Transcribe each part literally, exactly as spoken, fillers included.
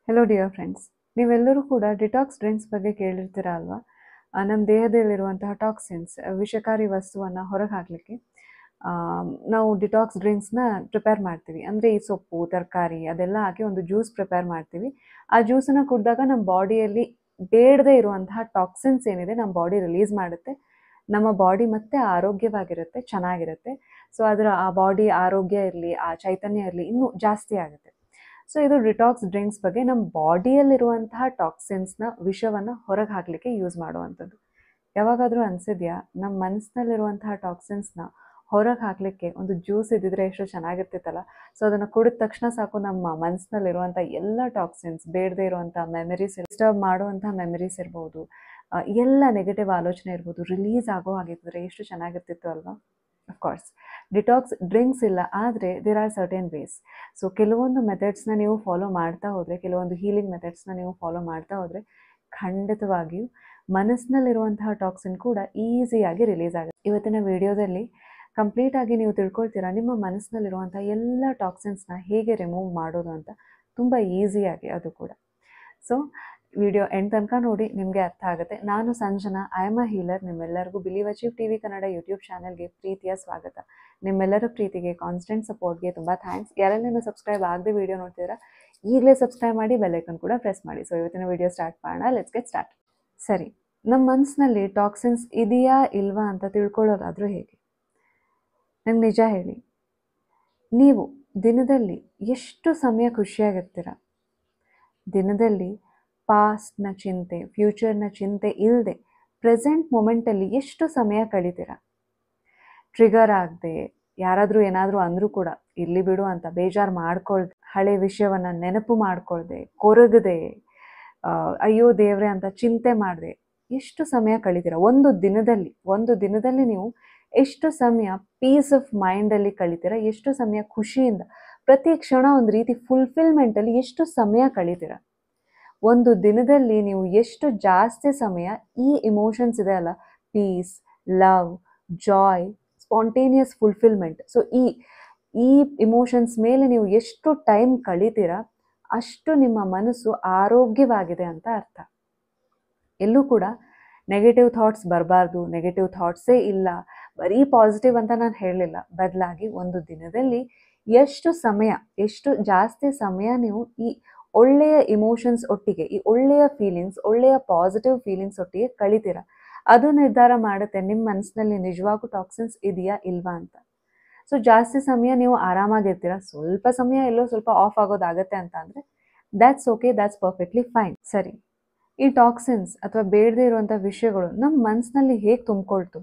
Hello dear friends, ನೀವೆಲ್ಲರೂ ಕೂಡ detox drinks ಬಗ್ಗೆ ಕೇಳಿರ್ತೀರ ಅಲ್ವಾ? ನಮ್ಮ ದೇಹದಲ್ಲಿರುವಂತಹ ಟಾಕ್ಸಿನ್ಸ್, ವಿಷಕಾರಿ ವಸ್ತುವನ್ನು ಹೊರಗೆ ಹಾಕಲಿಕ್ಕೆ ನಾವು ಡಿಟಾಕ್ಸ್ ಡ್ರಿಂಕ್ಸ್ನ ಪ್ರಿಪೇರ್ ಮಾಡ್ತೀವಿ. ಅಂದರೆ ಈ ಸೊಪ್ಪು, ತರಕಾರಿ ಅದೆಲ್ಲ ಹಾಕಿ ಒಂದು ಜ್ಯೂಸ್ ಪ್ರಿಪೇರ್ ಮಾಡ್ತೀವಿ. ಆ ಜ್ಯೂಸನ್ನು ಕುಡಿದಾಗ ನಮ್ಮ ಬಾಡಿಯಲ್ಲಿ ಬೇಡದೇ ಇರುವಂತಹ ಟಾಕ್ಸಿನ್ಸ್ ಏನಿದೆ ನಮ್ಮ ಬಾಡಿ ರಿಲೀಸ್ ಮಾಡುತ್ತೆ. ನಮ್ಮ ಬಾಡಿ ಮತ್ತೆ ಆರೋಗ್ಯವಾಗಿರುತ್ತೆ, ಚೆನ್ನಾಗಿರುತ್ತೆ. ಸೊ ಅದರ ಆ ಬಾಡಿ ಆರೋಗ್ಯ ಇರಲಿ, ಆ ಚೈತನ್ಯ ಇರಲಿ, ಇನ್ನೂ ಜಾಸ್ತಿ ಆಗುತ್ತೆ. ಸೊ ಇದು ಡಿಟಾಕ್ಸ್ ಡ್ರಿಂಕ್ಸ್ ಬಗ್ಗೆ ನಮ್ಮ ಬಾಡಿಯಲ್ಲಿರುವಂತಹ ಟಾಕ್ಸಿನ್ಸ್ನ ವಿಷವನ್ನು ಹೊರಗೆ ಹಾಕಲಿಕ್ಕೆ ಯೂಸ್ ಮಾಡುವಂಥದ್ದು. ಯಾವಾಗಾದರೂ ಅನಿಸಿದ್ಯಾ ನಮ್ಮ ಮನಸ್ಸಿನಲ್ಲಿರುವಂತಹ ಟಾಕ್ಸಿನ್ಸ್ನ ಹೊರಗೆ ಹಾಕಲಿಕ್ಕೆ ಒಂದು ಜ್ಯೂಸ್ ಇದ್ದಿದ್ರೆ ಎಷ್ಟು ಚೆನ್ನಾಗಿರ್ತಿತ್ತಲ್ಲ? ಸೊ ಅದನ್ನು ಕುಡಿದ ತಕ್ಷಣ ಸಾಕು, ನಮ್ಮ ಮನಸ್ಸಿನಲ್ಲಿರುವಂಥ ಎಲ್ಲ ಟಾಕ್ಸಿನ್ಸ್, ಬೇಡದೇ ಇರುವಂಥ ಮೆಮರೀಸ್, ಡಿಸ್ಟರ್ಬ್ ಮಾಡುವಂಥ ಮೆಮರೀಸ್ ಇರ್ಬೋದು, ಎಲ್ಲ ನೆಗೆಟಿವ್ ಆಲೋಚನೆ ಇರ್ಬೋದು, ರಿಲೀಸ್ ಆಗೋ ಹಾಗಿದ್ರೆ ಎಷ್ಟು ಚೆನ್ನಾಗಿರ್ತಿತ್ತು ಅಲ್ವಾ? ಅಫ್ಕೋರ್ಸ್ ಡಿಟಾಕ್ಸ್ ಡ್ರಿಂಕ್ಸ್ ಇಲ್ಲ, ಆದರೆ there are certain ways. So ಕೆಲವೊಂದು ಮೆಥಡ್ಸ್ನ ನೀವು ಫಾಲೋ ಮಾಡ್ತಾ ಹೋದರೆ, ಕೆಲವೊಂದು ಹೀಲಿಂಗ್ ಮೆಥಡ್ಸ್ನ ನೀವು ಫಾಲೋ ಮಾಡ್ತಾ ಹೋದರೆ ಖಂಡಿತವಾಗಿಯೂ ಮನಸ್ಸಿನಲ್ಲಿರುವಂತಹ ಟಾಕ್ಸಿನ್ ಕೂಡ ಈಸಿಯಾಗಿ ರಿಲೀಸ್ ಆಗುತ್ತೆ. ಇವತ್ತಿನ ವಿಡಿಯೋದಲ್ಲಿ ಕಂಪ್ಲೀಟಾಗಿ ನೀವು ತಿಳ್ಕೊಳ್ತೀರಾ ನಿಮ್ಮ ಮನಸ್ಸಿನಲ್ಲಿರುವಂಥ ಎಲ್ಲ ಟಾಕ್ಸಿನ್ಸ್ನ ಹೇಗೆ ರಿಮೂವ್ ಮಾಡೋದು ಅಂತ, ತುಂಬ ಈಸಿಯಾಗಿ ಅದು ಕೂಡ. ಸೊ ವಿಡಿಯೋ ಎಂಡ್ ತನಕ ನೋಡಿ, ನಿಮಗೆ ಅರ್ಥ ಆಗುತ್ತೆ. ನಾನು Sanjana, I am a healer. ನಿಮ್ಮೆಲ್ಲರಿಗೂ believe achieve T V Kannada YouTube ಚಾನಲ್ಗೆ ಪ್ರೀತಿಯ ಸ್ವಾಗತ. ನಿಮ್ಮೆಲ್ಲರ ಪ್ರೀತಿಗೆ, ಕಾನ್ಸ್ಟೆಂಟ್ ಸಪೋರ್ಟ್ಗೆ ತುಂಬ ಥ್ಯಾಂಕ್ಸ್. ಯಾರೆಲ್ಲ ಸಬ್ಸ್ಕ್ರೈಬ್ ಆಗದೆ ವಿಡಿಯೋ ನೋಡ್ತೀರಾ, ಈಗಲೇ ಸಬ್ಸ್ಕ್ರೈಬ್ ಮಾಡಿ, ಬೆಲ್ಲೈಕನ್ ಕೂಡ ಪ್ರೆಸ್ ಮಾಡಿ. ಸೊ ಇವತ್ತಿನ ವಿಡಿಯೋ ಸ್ಟಾರ್ಟ್ ಮಾಡೋಣ. Let's get start. ಸರಿ, ನಮ್ಮ ಮನಸ್ಸಿನಲ್ಲಿ ಟಾಕ್ಸಿನ್ಸ್ ಇದೆಯಾ ಇಲ್ವಾ ಅಂತ ತಿಳ್ಕೊಳ್ಳೋದಾದರೂ ಹೇಗೆ? ನಂಗೆ ನಿಜ ಹೇಳಿ, ನೀವು ದಿನದಲ್ಲಿ ಎಷ್ಟು ಸಮಯ ಖುಷಿಯಾಗಿರ್ತೀರ? ದಿನದಲ್ಲಿ ಪಾಸ್ಟ್ನ ಚಿಂತೆ, ಫ್ಯೂಚರ್ನ ಚಿಂತೆ ಇಲ್ಲದೆ ಪ್ರೆಸೆಂಟ್ ಮೊಮೆಂಟಲ್ಲಿ ಎಷ್ಟು ಸಮಯ ಕಳೀತೀರ? ಟ್ರಿಗರ್ ಆಗದೆ, ಯಾರಾದರೂ ಏನಾದರೂ ಅಂದರೂ ಕೂಡ ಇರಲಿ ಬಿಡು ಅಂತ ಬೇಜಾರು ಮಾಡ್ಕೊಳ್ದೆ, ಹಳೆ ವಿಷಯವನ್ನು ನೆನಪು ಮಾಡ್ಕೊಳ್ದೆ, ಕೊರಗದೆ, ಅಯ್ಯೋ ದೇವ್ರೆ ಅಂತ ಚಿಂತೆ ಮಾಡದೆ ಎಷ್ಟು ಸಮಯ ಕಳೀತೀರ ಒಂದು ದಿನದಲ್ಲಿ? ಒಂದು ದಿನದಲ್ಲಿ ನೀವು ಎಷ್ಟು ಸಮಯ ಪೀಸ್ ಆಫ್ ಮೈಂಡಲ್ಲಿ ಕಳೀತೀರ? ಎಷ್ಟು ಸಮಯ ಖುಷಿಯಿಂದ, ಪ್ರತಿ ಕ್ಷಣ ಒಂದು ರೀತಿ ಫುಲ್ಫಿಲ್ಮೆಂಟಲ್ಲಿ ಎಷ್ಟು ಸಮಯ ಕಳೀತೀರ? ಒಂದು ದಿನದಲ್ಲಿ ನೀವು ಎಷ್ಟು ಜಾಸ್ತಿ ಸಮಯ ಈ ಇಮೋಷನ್ಸ್ ಇದೆ ಅಲ್ಲ, peace, love, joy, spontaneous fulfilment, so ಈ ಈ ಇಮೋಷನ್ಸ್ ಮೇಲೆ ನೀವು ಎಷ್ಟು ಟೈಮ್ ಕಳೀತೀರಾ, ಅಷ್ಟು ನಿಮ್ಮ ಮನಸ್ಸು ಆರೋಗ್ಯವಾಗಿದೆ ಅಂತ ಅರ್ಥ. ಎಲ್ಲೂ ಕೂಡ ನೆಗೆಟಿವ್ ಥಾಟ್ಸ್ ಬರಬಾರ್ದು, ನೆಗೆಟಿವ್ ಥಾಟ್ಸೇ ಇಲ್ಲ, ಬರೀ ಪಾಸಿಟಿವ್ ಅಂತ ನಾನು ಹೇಳಲಿಲ್ಲ. ಬದಲಾಗಿ ಒಂದು ದಿನದಲ್ಲಿ ಎಷ್ಟು ಸಮಯ, ಎಷ್ಟು ಜಾಸ್ತಿ ಸಮಯ ನೀವು ಈ ಒಳ್ಳೆಯ ಇಮೋಷನ್ಸ್ ಒಟ್ಟಿಗೆ, ಈ ಒಳ್ಳೆಯ ಫೀಲಿಂಗ್ಸ್, ಒಳ್ಳೆಯ ಪಾಸಿಟಿವ್ ಫೀಲಿಂಗ್ಸ್ ಒಟ್ಟಿಗೆ ಕಳೀತೀರ, ಅದು ನಿರ್ಧಾರ ಮಾಡುತ್ತೆ ನಿಮ್ಮ ಮನಸ್ಸಿನಲ್ಲಿ ನಿಜವಾಗೂ ಟಾಕ್ಸಿನ್ಸ್ ಇದೆಯಾ ಇಲ್ವಾ ಅಂತ. ಸೊ ಜಾಸ್ತಿ ಸಮಯ ನೀವು ಆರಾಮಾಗಿರ್ತೀರ, ಸ್ವಲ್ಪ ಸಮಯ ಎಲ್ಲೋ ಸ್ವಲ್ಪ ಆಫ್ ಆಗೋದಾಗತ್ತೆ ಅಂತ ಅಂದರೆ that's okay, that's perfectly fine. ಸರಿ, ಈ ಟಾಕ್ಸಿನ್ಸ್ ಅಥವಾ ಬೇಡದೇ ಇರುವಂಥ ವಿಷಯಗಳು ನಮ್ಮ ಮನಸ್ಸಿನಲ್ಲಿ ಹೇಗೆ ತುಂಬಿಕೊಳ್ತು?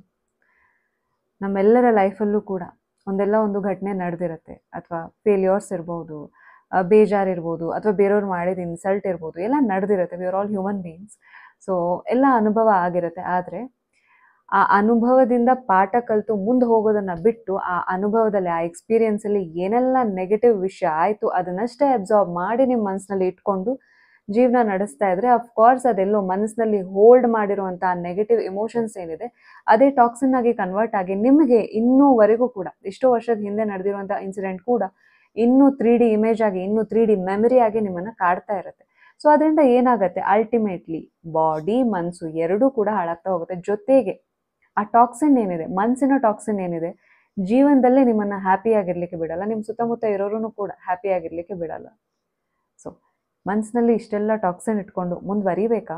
ನಮ್ಮೆಲ್ಲರ ಲೈಫಲ್ಲೂ ಕೂಡ ಒಂದೆಲ್ಲ ಒಂದು ಘಟನೆ ನಡೆದಿರುತ್ತೆ, ಅಥವಾ ಫೇಲ್ಯೂರ್ಸ್ ಇರ್ಬೋದು, ಬೇಜಾರಿರ್ಬೋದು, ಅಥವಾ ಬೇರೆಯವ್ರು ಮಾಡಿದ ಇನ್ಸಲ್ಟ್ ಇರ್ಬೋದು, ಎಲ್ಲ ನಡೆದಿರುತ್ತೆ. We are all human beings. So ಎಲ್ಲ ಅನುಭವ ಆಗಿರುತ್ತೆ. ಆದರೆ ಆ ಅನುಭವದಿಂದ ಪಾಠ ಕಲಿತು ಮುಂದೆ ಹೋಗೋದನ್ನು ಬಿಟ್ಟು, ಆ ಅನುಭವದಲ್ಲಿ, ಆ ಎಕ್ಸ್ಪೀರಿಯನ್ಸಲ್ಲಿ ಏನೆಲ್ಲ ನೆಗೆಟಿವ್ ವಿಷಯ ಆಯಿತು ಅದನ್ನಷ್ಟೇ ಅಬ್ಸಾರ್ಬ್ ಮಾಡಿ ನಿಮ್ಮ ಮನಸ್ಸಿನಲ್ಲಿ ಇಟ್ಕೊಂಡು ಜೀವನ ನಡೆಸ್ತಾ ಇದ್ರೆ, ಅಫ್ಕೋರ್ಸ್ ಅದೆಲ್ಲೋ ಮನಸ್ಸಿನಲ್ಲಿ ಹೋಲ್ಡ್ ಮಾಡಿರುವಂಥ ನೆಗೆಟಿವ್ ಇಮೋಷನ್ಸ್ ಏನಿದೆ ಅದೇ ಟಾಕ್ಸಿನ್ ಆಗಿ ಕನ್ವರ್ಟ್ ಆಗಿ ನಿಮಗೆ ಇನ್ನೂವರೆಗೂ ಕೂಡ, ಎಷ್ಟೋ ವರ್ಷದ ಹಿಂದೆ ನಡೆದಿರುವಂಥ ಇನ್ಸಿಡೆಂಟ್ ಕೂಡ ಇನ್ನೂ ತ್ರೀ ಡಿ ಇಮೇಜ್ ಆಗಿ, ಇನ್ನೂ ತ್ರೀ ಡಿ ಮೆಮರಿ ಆಗಿ ನಿಮ್ಮನ್ನು ಕಾಡ್ತಾ ಇರುತ್ತೆ. ಸೊ ಅದರಿಂದ ಏನಾಗುತ್ತೆ, ಅಲ್ಟಿಮೇಟ್ಲಿ ಬಾಡಿ, ಮನಸ್ಸು ಎರಡೂ ಕೂಡ ಹಾಳಾಗ್ತಾ ಹೋಗುತ್ತೆ. ಜೊತೆಗೆ ಆ ಟಾಕ್ಸಿನ್ ಏನಿದೆ, ಮನಸ್ಸಿನ ಟಾಕ್ಸಿನ್ ಏನಿದೆ, ಜೀವನದಲ್ಲೇ ನಿಮ್ಮನ್ನು ಹ್ಯಾಪಿಯಾಗಿರ್ಲಿಕ್ಕೆ ಬಿಡಲ್ಲ, ನಿಮ್ಮ ಸುತ್ತಮುತ್ತ ಇರೋರು ಕೂಡ ಹ್ಯಾಪಿಯಾಗಿರ್ಲಿಕ್ಕೆ ಬಿಡಲ್ಲ. ಸೊ ಮನಸ್ಸಿನಲ್ಲಿ ಇಷ್ಟೆಲ್ಲ ಟಾಕ್ಸಿನ್ ಇಟ್ಕೊಂಡು ಮುಂದುವರಿಬೇಕಾ?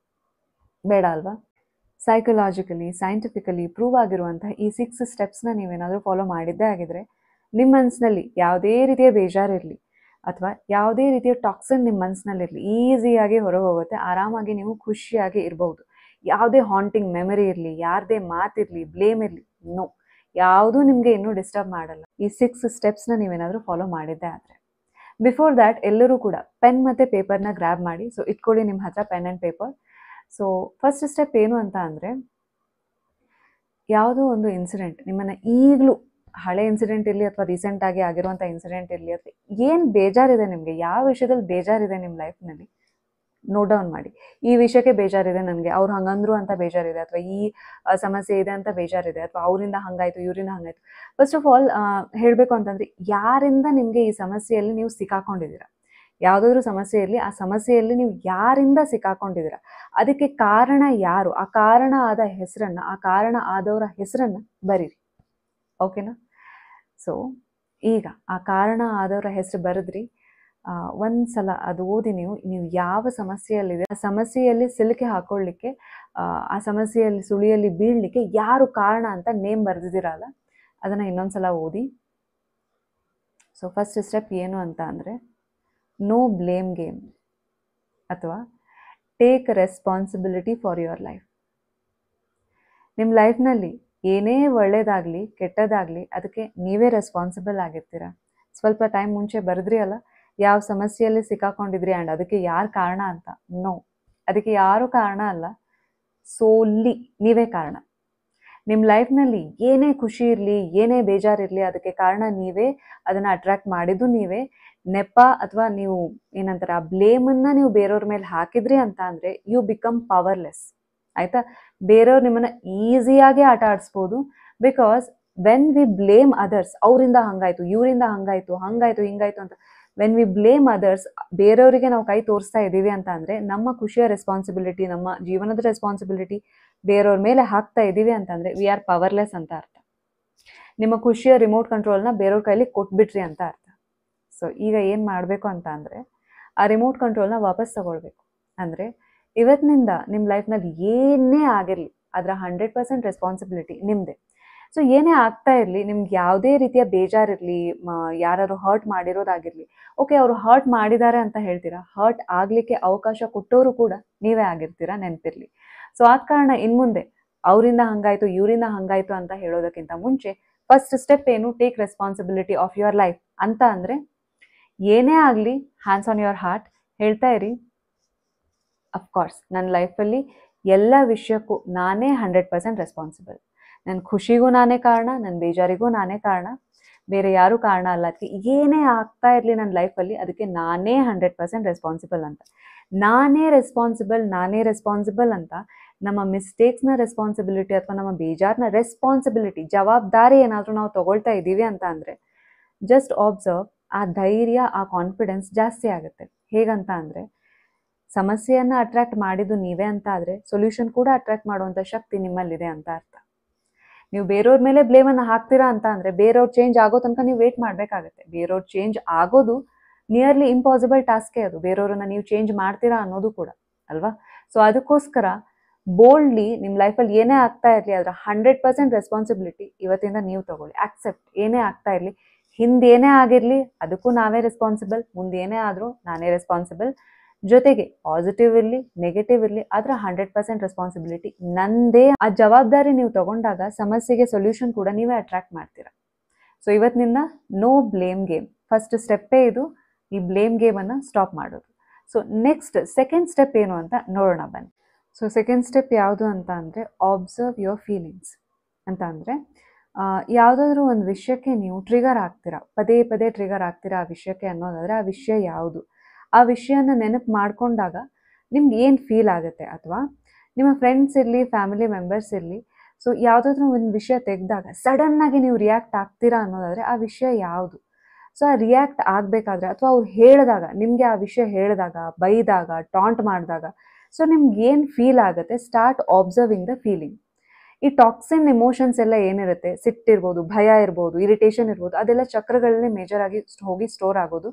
ಬೇಡ ಅಲ್ವಾ? ಸೈಕಲಾಜಿಕಲಿ, ಸೈಂಟಿಫಿಕಲಿ ಪ್ರೂವ್ ಆಗಿರುವಂಥ ಈ ಸಿಕ್ಸ್ ಸ್ಟೆಪ್ಸ್ನ ನೀವೇನಾದರೂ ಫಾಲೋ ಮಾಡಿದ್ದೇ ಆಗಿದ್ರೆ, ನಿಮ್ಮ ಮನಸ್ಸಿನಲ್ಲಿ ಯಾವುದೇ ರೀತಿಯ ಬೇಜಾರಿರಲಿ ಅಥವಾ ಯಾವುದೇ ರೀತಿಯ ಟಾಕ್ಸಿನ್ ನಿಮ್ಮ ಮನಸ್ಸಿನಲ್ಲಿರಲಿ, ಈಸಿಯಾಗಿ ಹೊರಗೆ ಹೋಗುತ್ತೆ. ಆರಾಮಾಗಿ ನೀವು ಖುಷಿಯಾಗಿ ಇರಬಹುದು. ಯಾವುದೇ ಹಾಂಟಿಂಗ್ ಮೆಮರಿ ಇರಲಿ, ಯಾರದೇ ಮಾತಿರಲಿ, ಬ್ಲೇಮ್ ಇರಲಿ, ನೋ, ಯಾವುದೂ ನಿಮಗೆ ಇನ್ನೂ ಡಿಸ್ಟರ್ಬ್ ಮಾಡಲ್ಲ ಈ ಸಿಕ್ಸ್ ಸ್ಟೆಪ್ಸ್ನ ನೀವೇನಾದರೂ ಫಾಲೋ ಮಾಡಿದ್ದೇ ಆದರೆ. ಬಿಫೋರ್ ದ್ಯಾಟ್ ಎಲ್ಲರೂ ಕೂಡ ಪೆನ್ ಮತ್ತು ಪೇಪರ್ನ ಗ್ರ್ಯಾಬ್ ಮಾಡಿ. ಸೊ ಇಟ್ಕೊಳ್ಳಿ ನಿಮ್ಮ ಹತ್ರ pen and paper. So first step ಏನು ಅಂತ ಅಂದರೆ, ಯಾವುದೋ ಒಂದು ಇನ್ಸಿಡೆಂಟ್ ನಿಮ್ಮನ್ನು ಈಗಲೂ, ಹಳೆ ಇನ್ಸಿಡೆಂಟ್ ಇರಲಿ ಅಥವಾ ರೀಸೆಂಟಾಗಿ ಆಗಿರುವಂಥ ಇನ್ಸಿಡೆಂಟ್ ಇರಲಿ, ಅಥವಾ ಏನು ಬೇಜಾರಿದೆ ನಿಮಗೆ, ಯಾವ ವಿಷಯದಲ್ಲಿ ಬೇಜಾರಿದೆ ನಿಮ್ಮ ಲೈಫ್ನಲ್ಲಿ, ನೋಟ್ ಡೌನ್ ಮಾಡಿ. ಈ ವಿಷಯಕ್ಕೆ ಬೇಜಾರಿದೆ ನನಗೆ, ಅವ್ರು ಹಂಗಂದ್ರು ಅಂತ ಬೇಜಾರಿದೆ, ಅಥವಾ ಈ ಸಮಸ್ಯೆ ಇದೆ ಅಂತ ಬೇಜಾರಿದೆ, ಅಥವಾ ಅವರಿಂದ ಹಂಗಾಯಿತು, ಇವರಿಂದ ಹಂಗಾಯಿತು. ಫಸ್ಟ್ ಆಫ್ ಆಲ್ ಹೇಳಬೇಕು ಅಂತಂದರೆ, ಯಾರಿಂದ ನಿಮಗೆ ಈ ಸಮಸ್ಯೆಯಲ್ಲಿ ನೀವು ಸಿಕ್ಕಾಕೊಂಡಿದ್ದೀರಾ, ಯಾವುದಾದ್ರೂ ಸಮಸ್ಯೆ ಇರಲಿ, ಆ ಸಮಸ್ಯೆಯಲ್ಲಿ ನೀವು ಯಾರಿಂದ ಸಿಕ್ಕಾಕೊಂಡಿದ್ದೀರಾ, ಅದಕ್ಕೆ ಕಾರಣ ಯಾರು, ಆ ಕಾರಣ ಆದ ಹೆಸರನ್ನು, ಆ ಕಾರಣ ಆದವರ ಹೆಸರನ್ನು ಬರೀರಿ. ಓಕೆನಾ? ಸೊ ಈಗ ಆ ಕಾರಣ ಆದವರ ಹೆಸರು ಬರೆದ್ರಿ. ಒಂದು ಸಲ ಅದು ಓದಿ ನೀವು ನೀವು ಯಾವ ಸಮಸ್ಯೆಯಲ್ಲಿದೆ, ಆ ಸಮಸ್ಯೆಯಲ್ಲಿ ಸಿಲುಕಿ ಹಾಕೊಳ್ಳಿಕ್ಕೆ, ಆ ಸಮಸ್ಯೆಯಲ್ಲಿ ಸುಳಿಯಲ್ಲಿ ಬೀಳಲಿಕ್ಕೆ ಯಾರು ಕಾರಣ ಅಂತ ನೇಮ್ ಬರೆದಿದ್ದೀರಲ್ಲ, ಅದನ್ನು ಇನ್ನೊಂದು ಸಲ ಓದಿ. ಸೊ ಫಸ್ಟ್ ಸ್ಟೆಪ್ ಏನು ಅಂತ ಅಂದರೆ, ನೋ ಬ್ಲೇಮ್ ಗೇಮ್ ಅಥವಾ take responsibility for your life. ನಿಮ್ಮ ಲೈಫ್ನಲ್ಲಿ ಏನೇ ಒಳ್ಳೇದಾಗಲಿ ಕೆಟ್ಟದಾಗಲಿ ಅದಕ್ಕೆ ನೀವೇ ರೆಸ್ಪಾನ್ಸಿಬಲ್ ಆಗಿರ್ತೀರ. ಸ್ವಲ್ಪ ಟೈಮ್ ಮುಂಚೆ ಬರೆದ್ರಿ ಅಲ್ಲ, ಯಾವ ಸಮಸ್ಯೆಯಲ್ಲಿ ಸಿಕ್ಕಾಕೊಂಡಿದ್ರಿ ಆ್ಯಂಡ್ ಅದಕ್ಕೆ ಯಾರು ಕಾರಣ ಅಂತ. ನೋ, ಅದಕ್ಕೆ ಯಾರು ಕಾರಣ ಅಲ್ಲ, ಸೋಲಿ ನೀವೇ ಕಾರಣ. ನಿಮ್ಮ ಲೈಫ್ನಲ್ಲಿ ಏನೇ ಖುಷಿ ಇರಲಿ, ಏನೇ ಬೇಜಾರಿರಲಿ, ಅದಕ್ಕೆ ಕಾರಣ ನೀವೇ, ಅದನ್ನು ಅಟ್ರ್ಯಾಕ್ಟ್ ಮಾಡಿದ್ದು ನೀವೇ. ನೆಪ ಅಥವಾ ನೀವು ಏನಂತಾರೆ ಆ ಬ್ಲೇಮನ್ನು ನೀವು ಬೇರೆಯವ್ರ ಮೇಲೆ ಹಾಕಿದ್ರಿ ಅಂತ ಅಂದರೆ ಯು ಬಿಕಮ್ ಪವರ್ಲೆಸ್. ಆಯಿತಾ? ಬೇರೆಯವ್ರು ನಿಮ್ಮನ್ನು ಈಸಿಯಾಗಿ ಆಟ ಆಡಿಸ್ಬೋದು. Because when we blame others, ಅವರಿಂದ ಹಂಗಾಯ್ತು, ಇವರಿಂದ ಹಂಗಾಯ್ತು, ಹಂಗಾಯ್ತು, ಹಿಂಗಾಯ್ತು ಅಂತ ವೆನ್ ವಿ ಬ್ಲೇಮ್ ಅದರ್ಸ್, ಬೇರೆಯವರಿಗೆ ನಾವು ಕೈ ತೋರಿಸ್ತಾ ಇದ್ದೀವಿ ಅಂತ ಅಂದರೆ ನಮ್ಮ ಖುಷಿಯ ರೆಸ್ಪಾನ್ಸಿಬಿಲಿಟಿ, ನಮ್ಮ ಜೀವನದ ರೆಸ್ಪಾನ್ಸಿಬಿಲಿಟಿ ಬೇರೆಯವ್ರ ಮೇಲೆ ಹಾಕ್ತಾ ಇದ್ದೀವಿ ಅಂತಂದರೆ ವಿ ಆರ್ ಪವರ್ಲೆಸ್ ಅಂತ ಅರ್ಥ. ನಿಮ್ಮ ಖುಷಿಯ ರಿಮೋಟ್ ಕಂಟ್ರೋಲ್ನ ಬೇರೆಯವ್ರ ಕೈಲಿ ಕೊಟ್ಬಿಟ್ರಿ ಅಂತ ಅರ್ಥ. ಸೊ ಈಗ ಏನು ಮಾಡಬೇಕು ಅಂತ ಅಂದರೆ, ಆ ರಿಮೋಟ್ ಕಂಟ್ರೋಲ್ನ ವಾಪಸ್ ತಗೊಳ್ಬೇಕು. ಅಂದರೆ ಇವತ್ತಿನಿಂದ ನಿಮ್ಮ ಲೈಫ್ನಲ್ಲಿ ಏನೇ ಆಗಿರಲಿ ಅದರ ಹಂಡ್ರೆಡ್ ಪರ್ಸೆಂಟ್ ರೆಸ್ಪಾನ್ಸಿಬಿಲಿಟಿ ನಿಮ್ಮದೇ. ಸೊ ಏನೇ ಆಗ್ತಾ ಇರಲಿ, ನಿಮ್ಗೆ ಯಾವುದೇ ರೀತಿಯ ಬೇಜಾರಿರಲಿ, ಯಾರು ಹರ್ಟ್ ಮಾಡಿರೋದಾಗಿರಲಿ, ಓಕೆ ಅವರು ಹರ್ಟ್ ಮಾಡಿದ್ದಾರೆ ಅಂತ ಹೇಳ್ತೀರಾ, ಹರ್ಟ್ ಆಗಲಿಕ್ಕೆ ಅವಕಾಶ ಕೊಟ್ಟವರು ಕೂಡ ನೀವೇ ಆಗಿರ್ತೀರಾ, ನೆನಪಿರಲಿ. ಸೊ ಆದ ಕಾರಣ ಇನ್ಮುಂದೆ ಅವರಿಂದ ಹಂಗಾಯ್ತು, ಇವರಿಂದ ಹಂಗಾಯ್ತು ಅಂತ ಹೇಳೋದಕ್ಕಿಂತ ಮುಂಚೆ ಫಸ್ಟ್ ಸ್ಟೆಪ್ ಏನು, take responsibility of your life ಅಂತ ಅಂದರೆ ಏನೇ ಆಗಲಿ ಹ್ಯಾಂಡ್ಸ್ ಆನ್ ಯುವರ್ ಹಾರ್ಟ್ ಹೇಳ್ತಾ ಇರಿ, ಅಫ್ಕೋರ್ಸ್ ನನ್ನ ಲೈಫಲ್ಲಿ ಎಲ್ಲ ವಿಷಯಕ್ಕೂ ನಾನೇ ಹಂಡ್ರೆಡ್ ಪರ್ಸೆಂಟ್ ರೆಸ್ಪಾನ್ಸಿಬಲ್. ನನ್ನ ಖುಷಿಗೂ ನಾನೇ ಕಾರಣ, ನನ್ನ ಬೇಜಾರಿಗೂ ನಾನೇ ಕಾರಣ, ಬೇರೆ ಯಾರೂ ಕಾರಣ ಅಲ್ಲ. ಅದಕ್ಕೆ ಏನೇ ಆಗ್ತಾ ಇರಲಿ ನನ್ನ ಲೈಫಲ್ಲಿ ಅದಕ್ಕೆ ನಾನೇ ಹಂಡ್ರೆಡ್ ಪರ್ಸೆಂಟ್ ರೆಸ್ಪಾನ್ಸಿಬಲ್ ಅಂತ. ನಾನೇ ರೆಸ್ಪಾನ್ಸಿಬಲ್ ನಾನೇ ರೆಸ್ಪಾನ್ಸಿಬಲ್ ಅಂತ ನಮ್ಮ ಮಿಸ್ಟೇಕ್ಸ್ನ ರೆಸ್ಪಾನ್ಸಿಬಿಲಿಟಿ ಅಥವಾ ನಮ್ಮ ಬೇಜಾರನ್ನ ರೆಸ್ಪಾನ್ಸಿಬಿಲಿಟಿ, ಜವಾಬ್ದಾರಿ ಏನಾದರೂ ನಾವು ತೊಗೊಳ್ತಾ ಇದ್ದೀವಿ ಅಂತ ಅಂದರೆ ಜಸ್ಟ್ ಆಬ್ಸರ್ವ್, ಆ ಧೈರ್ಯ, ಆ ಕಾನ್ಫಿಡೆನ್ಸ್ ಜಾಸ್ತಿ ಆಗುತ್ತೆ. ಹೇಗಂತ ಅಂದರೆ, ಸಮಸ್ಯೆಯನ್ನು ಅಟ್ರ್ಯಾಕ್ಟ್ ಮಾಡಿದ್ದು ನೀವೇ ಅಂತ ಆದರೆ ಸೊಲ್ಯೂಷನ್ ಕೂಡ ಅಟ್ರ್ಯಾಕ್ಟ್ ಮಾಡುವಂಥ ಶಕ್ತಿ ನಿಮ್ಮಲ್ಲಿದೆ ಅಂತ ಅರ್ಥ. ನೀವು ಬೇರೆಯವ್ರ ಮೇಲೆ ಬ್ಲೇಮನ್ನು ಹಾಕ್ತೀರಾ ಅಂತ ಅಂದರೆ ಬೇರೆಯವ್ರು ಚೇಂಜ್ ಆಗೋ ತನಕ ನೀವು ವೇಟ್ ಮಾಡಬೇಕಾಗತ್ತೆ. ಬೇರೆಯವ್ರು ಚೇಂಜ್ ಆಗೋದು ನಿಯರ್ಲಿ ಇಂಪಾಸಿಬಲ್ ಟಾಸ್ಕೇ ಅದು. ಬೇರೆಯವ್ರನ್ನ ನೀವು ಚೇಂಜ್ ಮಾಡ್ತೀರಾ ಅನ್ನೋದು ಕೂಡ ಅಲ್ವಾ. ಸೊ ಅದಕ್ಕೋಸ್ಕರ ಬೋಲ್ಡ್ಲಿ ನಿಮ್ಮ ಲೈಫಲ್ಲಿ ಏನೇ ಆಗ್ತಾ ಇರಲಿ ಅದರ ಹಂಡ್ರೆಡ್ ಪರ್ಸೆಂಟ್ ರೆಸ್ಪಾನ್ಸಿಬಿಲಿಟಿ ಇವತ್ತಿಂದ ನೀವು ತಗೊಳ್ಳಿ. ಆಕ್ಸೆಪ್ಟ್, ಏನೇ ಆಗ್ತಾ ಇರಲಿ, ಹಿಂದೇನೇ ಆಗಿರಲಿ ಅದಕ್ಕೂ ನಾವೇ ರೆಸ್ಪಾನ್ಸಿಬಲ್, ಮುಂದೇನೇ ಆದರೂ ನಾನೇ ರೆಸ್ಪಾನ್ಸಿಬಲ್. ಜೊತೆಗೆ ಪಾಸಿಟಿವ್ ಇರಲಿ ನೆಗೆಟಿವ್ ಇರಲಿ ಅದರ ಹಂಡ್ರೆಡ್ ಪರ್ಸೆಂಟ್ ರೆಸ್ಪಾನ್ಸಿಬಿಲಿಟಿ ನಂದೇ. ಆ ಜವಾಬ್ದಾರಿ ನೀವು ತಗೊಂಡಾಗ ಸಮಸ್ಯೆಗೆ ಸೊಲ್ಯೂಷನ್ ಕೂಡ ನೀವೇ ಅಟ್ರ್ಯಾಕ್ಟ್ ಮಾಡ್ತೀರಾ. ಸೊ ಇವತ್ತಿನಿಂದ ನೋ ಬ್ಲೇಮ್ ಗೇಮ್, ಫಸ್ಟ್ ಸ್ಟೆಪ್ಪೇ ಇದು, ಈ ಬ್ಲೇಮ್ ಗೇಮನ್ನು ಸ್ಟಾಪ್ ಮಾಡೋದು. ಸೊ ನೆಕ್ಸ್ಟ್ ಸೆಕೆಂಡ್ ಸ್ಟೆಪ್ ಏನು ಅಂತ ನೋಡೋಣ ಬನ್ನಿ. ಸೊ ಸೆಕೆಂಡ್ ಸ್ಟೆಪ್ ಯಾವುದು ಅಂತ ಅಂದರೆ ಆಬ್ಸರ್ವ್ ಯುವರ್ ಫೀಲಿಂಗ್ಸ್ ಅಂತ. ಅಂದರೆ ಯಾವುದಾದ್ರೂ ಒಂದು ವಿಷಯಕ್ಕೆ ನೀವು ಟ್ರಿಗರ್ ಆಗ್ತೀರಾ, ಪದೇ ಪದೇ ಟ್ರಿಗರ್ ಆಗ್ತೀರಾ ಆ ವಿಷಯಕ್ಕೆ ಅನ್ನೋದಾದರೆ ಆ ವಿಷಯ ಯಾವುದು, ಆ ವಿಷಯನ ನೆನಪು ಮಾಡಿಕೊಂಡಾಗ ನಿಮ್ಗೆ ಏನು ಫೀಲ್ ಆಗುತ್ತೆ, ಅಥವಾ ನಿಮ್ಮ ಫ್ರೆಂಡ್ಸ್ ಇರಲಿ, ಫ್ಯಾಮಿಲಿ ಮೆಂಬರ್ಸ್ ಇರಲಿ, ಸೊ ಯಾವುದಾದ್ರೂ ಒಂದು ವಿಷಯ ತೆಗೆದಾಗ ಸಡನ್ನಾಗಿ ನೀವು ರಿಯಾಕ್ಟ್ ಆಗ್ತೀರಾ ಅನ್ನೋದಾದರೆ ಆ ವಿಷಯ ಯಾವುದು. ಸೊ ಆ ರಿಯಾಕ್ಟ್ ಆಗಬೇಕಾದ್ರೆ ಅಥವಾ ಅವ್ರು ಹೇಳಿದಾಗ, ನಿಮಗೆ ಆ ವಿಷಯ ಹೇಳಿದಾಗ, ಬೈದಾಗ, ಟಾಂಟ್ ಮಾಡಿದಾಗ, ಸೊ ನಿಮ್ಗೆ ಏನು ಫೀಲ್ ಆಗುತ್ತೆ, ಸ್ಟಾರ್ಟ್ ಆಬ್ಸರ್ವಿಂಗ್ ದ ಫೀಲಿಂಗ್. ಈ ಟಾಕ್ಸಿನ್ ಎಮೋಷನ್ಸ್ ಎಲ್ಲ ಏನಿರುತ್ತೆ, ಸಿಟ್ಟಿರ್ಬೋದು, ಭಯ ಇರ್ಬೋದು, ಇರಿಟೇಷನ್ ಇರ್ಬೋದು, ಅದೆಲ್ಲ ಚಕ್ರಗಳನ್ನೇ ಮೇಜರ್ ಆಗಿ ಹೋಗಿ ಸ್ಟೋರ್ ಆಗೋದು.